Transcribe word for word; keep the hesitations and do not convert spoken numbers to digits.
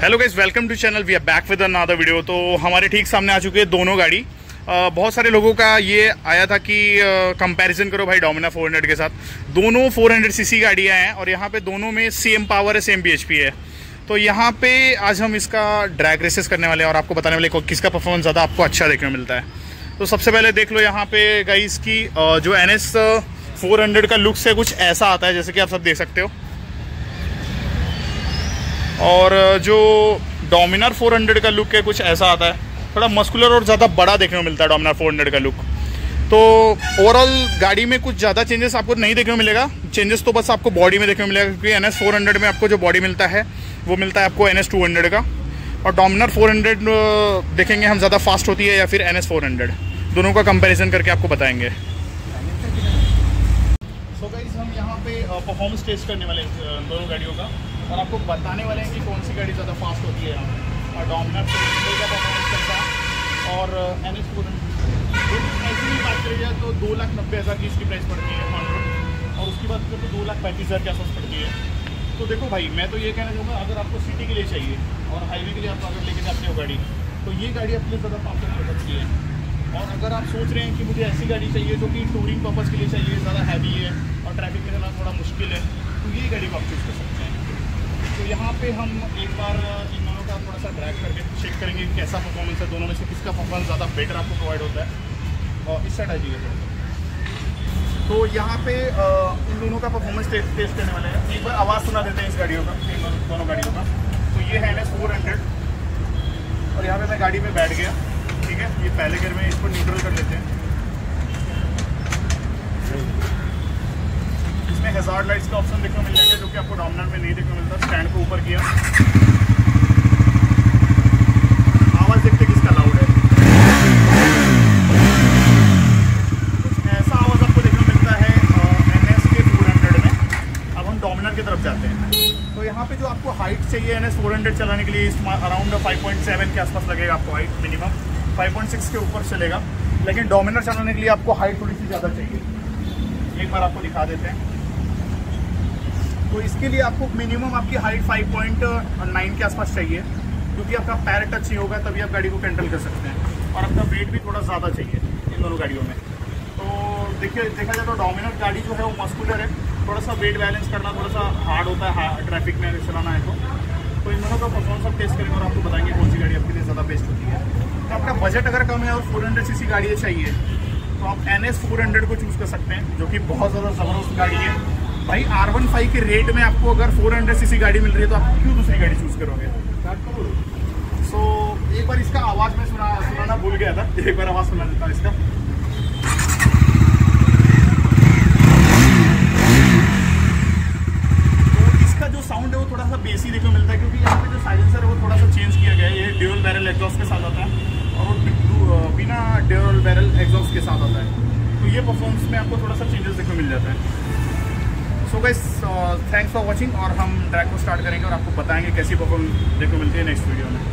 Hello guys, welcome to channel. We are back with another video. तो हमारे ठीक सामने आ चुके हैं दोनों गाड़ी। uh, बहुत सारे लोगों का ये आया था कि कंपैरिजन uh, करो भाई डोमिनार फोर हंड्रेड के साथ। दोनों फोर हंड्रेड सीसी गाड़ियाँ हैं और यहाँ पे दोनों में सेम पावर है, सेम बीएचपी है। तो यहाँ पे आज हम इसका ड्रैग रेसेस करने वाले हैं और आपको बताने वाले किसका परफॉर्मेंस ज़्यादा आपको अच्छा देखने को मिलता है। तो सबसे पहले देख लो यहाँ पे गाइस की uh, जो एन एस फोर हंड्रेड का लुक से कुछ ऐसा आता है, जैसे कि आप सब देख सकते हो। और जो डोमिनार फोर हंड्रेड का लुक है कुछ ऐसा आता है, थोड़ा मस्कुलर और ज़्यादा बड़ा देखने को मिलता है डोमिनार फोर हंड्रेड का लुक। तो ओवरऑल गाड़ी में कुछ ज़्यादा चेंजेस आपको नहीं देखने को मिलेगा। चेंजेस तो बस आपको बॉडी में देखने को मिलेगा, क्योंकि एन एस फोर हंड्रेड में आपको जो बॉडी मिलता है वो मिलता है आपको एन एस टू हंड्रेड का। और डोमिनार फोर हंड्रेड देखेंगे हम ज़्यादा फास्ट होती है या फिर एन एस फोर हंड्रेड, दोनों का कंपेरिजन करके आपको बताएंगे। सो गाइस, हम यहाँ पे परफॉर्मेंस टेस्ट करने वाले हैं दोनों गाड़ियों का और आपको बताने वाले हैं कि कौन सी गाड़ी ज़्यादा फास्ट होती है यहाँ पे। और डोमिनार फोर हंड्रेड का परफॉर्मेंस कैसा है और एन एस फोर हंड्रेड ऐसी भी बात करी जाए तो दो लाख नब्बे हज़ार की इसकी प्राइस पड़ती है ऑन रोड, और उसकी बात करें तो दो लाख पैंतीस हज़ार के आसपास पड़ती है। तो देखो भाई, मैं तो ये कहना चाहूँगा, अगर आपको सिटी के लिए चाहिए और हाईवे के लिए आप अगर लेके जाते हो गाड़ी, तो ये गाड़ी अपने ज़्यादा परफॉर्म कर सकती है। और अगर आप सोच रहे हैं कि मुझे ऐसी गाड़ी चाहिए जो कि टूरिंग पर्पज़ के लिए चाहिए, ज़्यादा हैवी है और ट्रैफिक में चलना थोड़ा मुश्किल है, तो ये गाड़ी को आप चूज़ कर सकते हैं। तो यहाँ पे हम एक बार इन दोनों का थोड़ा सा ड्रैग करके चेक करेंगे कि कैसा परफॉर्मेंस है, दोनों में से किसका परफॉर्मेंस ज़्यादा बेटर आपको प्रोवाइड होता है। और इस साइड आ जाइए। तो यहाँ पे इन दोनों का परफॉर्मेंस टेस्ट टेस्ट करने वाले हैं। एक बार आवाज़ सुना देते हैं इस गाड़ियों का, इन दोनों गाड़ियों का। तो ये है एन एस फोर हंड्रेड और यहाँ पे मैं गाड़ी में बैठ गया, ठीक है। ये पहले गियर में इसको न्यूट्रल कर लेते हैं। इसमें हैजार्ड लाइट्स का ऑप्शन देखने को मिल जाएगा, जो कि आपको डोमिनार में नहीं देखने को मिलता। स्टैंड को ऊपर किया, आवाज़ देखते किसका लाउड है। कुछ ऐसा आवाज़ आपको देखने को मिलता है एन एस के फोर हंड्रेड में। अब हम डोमिनार की तरफ जाते हैं। तो यहाँ पे जो आपको हाइट चाहिए एन एस फोर हंड्रेड चलाने के लिए, अराउंड फाइव पॉइंट सेवन के आसपास लगेगा आपको height, minimum five point six के ऊपर चलेगा। लेकिन डोमिनार चलाने के लिए आपको हाइट थोड़ी सी ज़्यादा चाहिए। एक बार आपको दिखा देते हैं। तो इसके लिए आपको मिनिमम आपकी हाइट फाइव पॉइंट नाइन के आसपास चाहिए, क्योंकि आपका पैर टच ही होगा तभी आप गाड़ी को कंट्रोल कर सकते हैं। और आपका वेट भी थोड़ा ज़्यादा चाहिए इन दोनों गाड़ियों में। तो देखिए, देखा जाए तो डोमिनार गाड़ी जो है वो मस्कुलर है, थोड़ा सा वेट बैलेंस करना थोड़ा सा हार्ड होता है ट्रैफिक में अगर चलाना है तो। तो इन दोनों का परफॉर्मेंस आप टेस्ट करेंगे और आपको बताएंगे कौन सी गाड़ी आपके लिए ज़्यादा बेस्ट होती है। तो आपका बजट अगर कम है और फोर हंड्रेड सी सी गाड़ी चाहिए, तो आप एन एस फोर हंड्रेड को चूज़ कर सकते हैं, जो कि बहुत ज़्यादा ज़बरदस्त गाड़ी है भाई। आर वन फाइव के रेट में आपको अगर फोर हंड्रेड सीसी गाड़ी मिल रही है तो आप क्यों दूसरी गाड़ी चूज़ करोगे। सो so, एक बार इसका आवाज़ में सुना सुनाना भूल गया था, एक बार आवाज़ सुना देता हूँ इसका। तो इसका जो साउंड है वो थोड़ा सा बेसी देखने को मिलता है, क्योंकि यहाँ पे जो साइलेंसर है वो थोड़ा सा चेंज किया गया है। ये ड्यूल बैरल एग्जॉस्ट के साथ आता है और वो बिना ड्यूल बैरल एग्जॉस्ट के साथ आता है। तो ये परफॉर्मेंस में आपको थोड़ा सा चेंजेस देखने को मिल जाता है। So guys, thanks for watching, और हम ट्रैक को स्टार्ट करेंगे और आपको बताएंगे कैसी परफॉर्मेंस देखने को मिलती है नेक्स्ट वीडियो में।